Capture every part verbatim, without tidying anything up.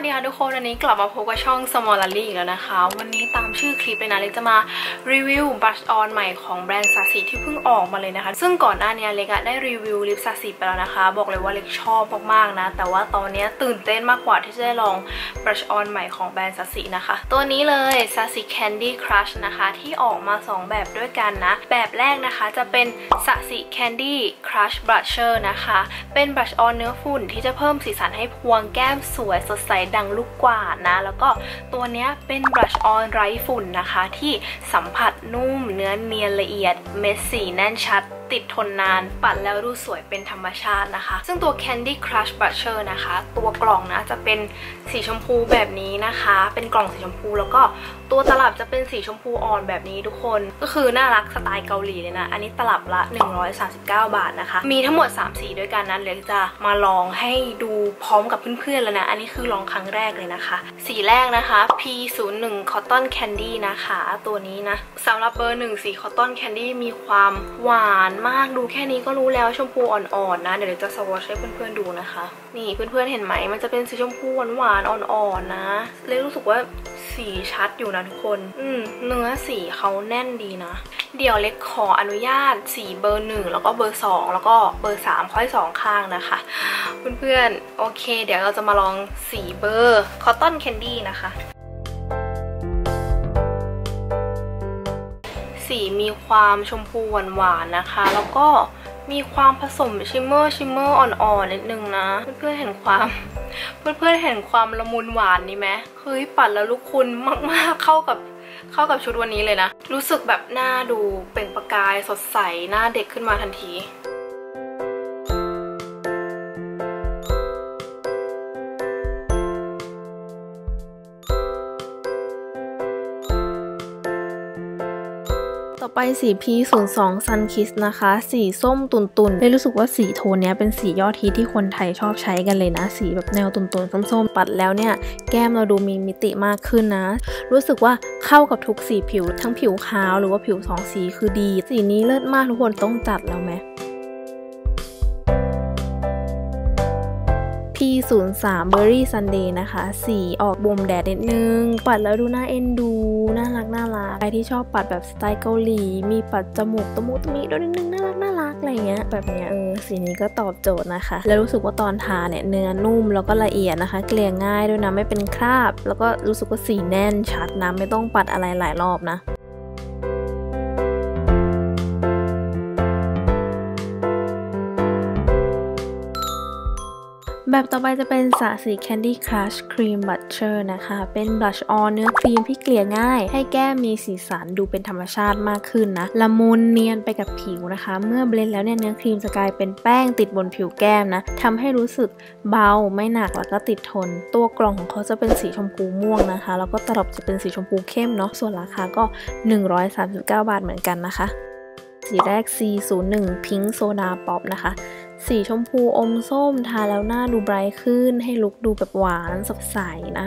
วัสดีค่ะทุกคนวันนี้กลับมาพบกับช่อง Smolary อีกแล้วนะคะวันนี้ตามชื่อคลิปเลยนะเล็กจะมารีวิวบลัชออนใหม่ของแบรนด์ซาซิที่เพิ่งออกมาเลยนะคะซึ่งก่อนหน้านี้เล็กได้รีวิวลิปซาซิไปแล้วนะคะบอกเลยว่าเล็กชอบมากๆนะแต่ว่าตอนนี้ตื่นเต้นมากกว่าที่จะได้ลองบลัชออนใหม่ของแบรนด์ซาซินะคะตัวนี้เลยซาซิ Candy Crush นะคะที่ออกมาสองแบบด้วยกันนะแบบแรกนะคะจะเป็นซาซิ Candy Crush Blusher นะคะเป็นบลัชออนเนื้อฝุ่นที่จะเพิ่มสีสันให้พวงแก้มสวยสดใสดังลูกกวาดนะแล้วก็ตัวนี้เป็นบลัชออนไร้ฝุ่นนะคะที่สัมผัสนุ่มเนื้อเนียนละเอียดเม็ดสีแน่นชัดติดทนนานปัดแล้วดูสวยเป็นธรรมชาตินะคะซึ่งตัว Candy Crush Blusher นะคะตัวกล่องนะจะเป็นสีชมพูแบบนี้นะคะเป็นกล่องสีชมพูแล้วก็ตัวตลับจะเป็นสีชมพูอ่อนแบบนี้ทุกคนก็คือน่ารักสไตล์เกาหลีเลยนะอันนี้ตลับละหนึ่งร้อยสามสิบเก้าบาทนะคะมีทั้งหมดสามสีด้วยกันนะเดี๋ยวจะมาลองให้ดูพร้อมกับเพื่อนๆแล้วนะอันนี้คือลองครั้งแรกเลยนะคะสีแรกนะคะ พี ศูนย์หนึ่ง Cotton Candy นะคะตัวนี้นะสำหรับเบอร์หนึ่งสี Cotton Candy มีความหวานมากดูแค่นี้ก็รู้แล้วชมพูอ่อนๆนะเดี๋ยวจะสวอชให้เพื่อนๆดูนะคะนี่เพื่อนๆเห็นไหมมันจะเป็นสีชมพูหวานๆอ่อนๆนะเลยรู้สึกว่าสีชัดอยู่นะทุกคนอืมเนื้อสีเขาแน่นดีนะเดี๋ยวเล็กขออนุญาตสีเบอร์หนึ่งแล้วก็เบอร์สองแล้วก็เบอร์สามค่อยสองข้างนะคะเพื่อนๆโอเคเดี๋ยวเราจะมาลองสีเบอร์ Cotton Candy นะคะสีมีความชมพูหวานๆนะคะแล้วก็มีความผสมชิมเมอร์ชิมเมอร์อ่อนๆนิดนึงนะเพื่อนๆเห็นความเพื่อนๆเห็นความละมุนหวานนี่ไหมเฮ้ยปัดแล้วลูกคุณมากๆเข้ากับเข้ากับชุดวันนี้เลยนะรู้สึกแบบหน้าดูเปล่งประกายสดใสหน้าเด็กขึ้นมาทันทีต่อไปสี พี ศูนย์สอง Sun Kiss นะคะสีส้มตุ่นๆเลยรู้สึกว่าสีโทนนี้เป็นสียอดฮิตที่คนไทยชอบใช้กันเลยนะสีแบบแนวตุ่นๆส้มๆปัดแล้วเนี่ยแก้มเราดูมีมิติมากขึ้นนะรู้สึกว่าเข้ากับทุกสีผิวทั้งผิวขาวหรือว่าผิวสองสีคือดีสีนี้เลิศมากทุกคนต้องจัดแล้วไหมพี ศูนย์สาม Berry Sunday นะคะสีออกบ่มแดดนิดนึงปัดแล้วดูน่าเอ็นดูน่ารักน่ารักใครที่ชอบปัดแบบสไตล์เกาหลีมีปัดจมูกตะมุตะมิด้วยนิดนึงน่ารักน่ารักอะไรเงี้ยแบบเนี้ยเออสีนี้ก็ตอบโจทย์นะคะแล้วรู้สึกว่าตอนทาเนี่ยเนื้อนุ่มแล้วก็ละเอียดนะคะเกลี่ยง่ายด้วยนะไม่เป็นคราบแล้วก็รู้สึกว่าสีแน่นชัดนะไม่ต้องปัดอะไรหลายรอบนะแบบต่อไปจะเป็นซาซิ Candy Crush Cream Blusher นะคะเป็นบลัชออนเนื้อครีมที่เกลี่ยง่ายให้แก้มมีสีสันดูเป็นธรรมชาติมากขึ้นนะละมุนเนียนไปกับผิวนะคะเมื่อเบลนด์แล้วเนี่ยเนื้อครีมจะกลายเป็นแป้งติดบนผิวแก้มนะทำให้รู้สึกเบาไม่หนักแล้วก็ติดทนตัวกล่องของเขาจะเป็นสีชมพูม่วงนะคะแล้วก็ตลับจะเป็นสีชมพูเข้มเนาะส่วนราคาก็หนึ่งร้อยสามสิบเก้าบาทเหมือนกันนะคะสีแรก ซี ศูนย์หนึ่ง Pink Soda Pop นะคะสีชมพูอมส้มทาแล้วหน้าดูไบรท์ขึ้นให้ลุคดูแบบหวานสดใสนะ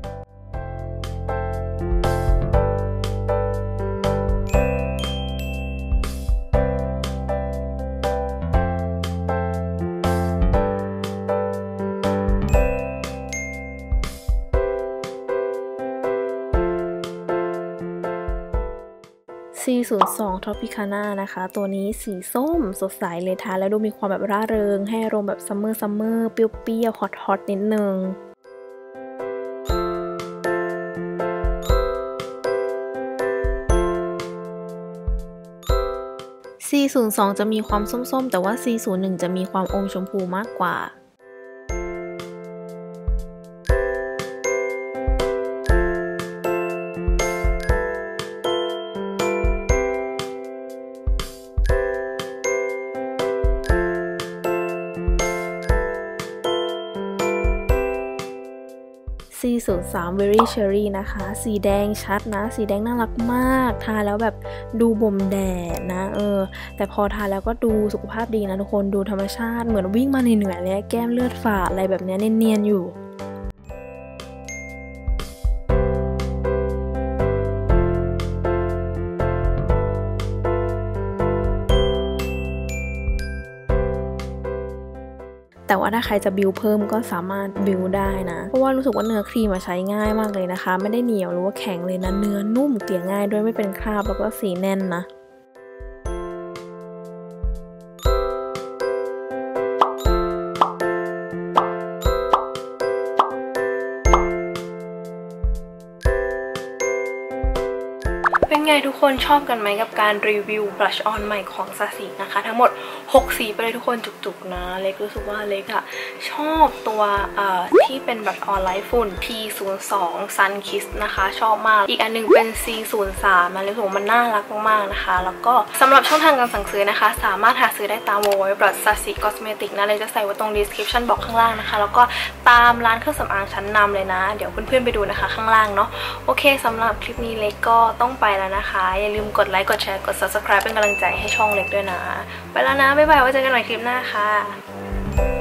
ซี ศูนย์สอง Tropicana นะคะตัวนี้สีส้มสดใสเลยทาแล้วดูมีความแบบร่าเริงให้อารมณ์แบบซัมเมอร์ซัมเมอร์เปรี้ยวๆฮอตฮอตนิดนึงซี ศูนย์สอง จะมีความส้มๆแต่ว่า ซี ศูนย์หนึ่ง จะมีความอมชมพูมากกว่าซี ศูนย์สาม Berry Cherry นะคะสีแดงชัดนะสีแดงน่ารักมากทาแล้วแบบดูบ่มแดดนะเออแต่พอทาแล้วก็ดูสุขภาพดีนะทุกคนดูธรรมชาติเหมือนวิ่งมาเหนื่อยๆเลยแก้มเลือดฝาดอะไรแบบนี้เนียนๆอยู่ ตแต่ว่าถ้าใครจะบิวเพิ่มก็สามารถบิวได้นะเพราะว่ารู้สึกว่าเนื้อครีมใช้ง่ายมากเลยนะคะไม่ได้เหนียวหรือว่าแข็งเลยนะเนื้อนุ่มเกลี่ยง่ายด้วยไม่เป็นคราบแล้วก็สีแน่นนะเป็นไงทุกคนชอบกันไหมกับการรีวิวบลัชออนใหม่ของซาซินะคะทั้งหมดหกสีไปเลยทุกคนจุกๆนะเล็กรู้สึกว่าเล็กอะชอบตัวเอ่อที่เป็นบลัชออนไลท์ฝุ่น พี ศูนย์ สอง Sun Kiss นะคะชอบมากอีกอันนึงเป็น ซี ศูนย์ สาม นะเล็กรู้สึกว่ามันน่ารักมากๆนะคะแล้วก็สำหรับช่องทางการสั่งซื้อนะคะสามารถหาซื้อได้ตาม ดับเบิลยู ดับเบิลยู ดับเบิลยู ดอท ซาซิ คอสเมติก นะเลยจะใส่ไว้ตรง description box ข้างล่างนะคะแล้วก็ตามร้านเครื่องสำอางชั้นนำเลยนะเดี๋ยวเพื่อนๆไปดูนะคะข้างล่างเนาะโอเคสำหรับคลิปนี้เล็กก็ต้องไปแล้วนะคะอย่าลืมกดไลค์กดแชร์กด ซับสไครบ์ เป็นกำลังใจให้ช่องเล็กด้วยนะไปแล้วนะบ๊ายบายไว้เจอกันใหม่คลิปหน้าค่ะ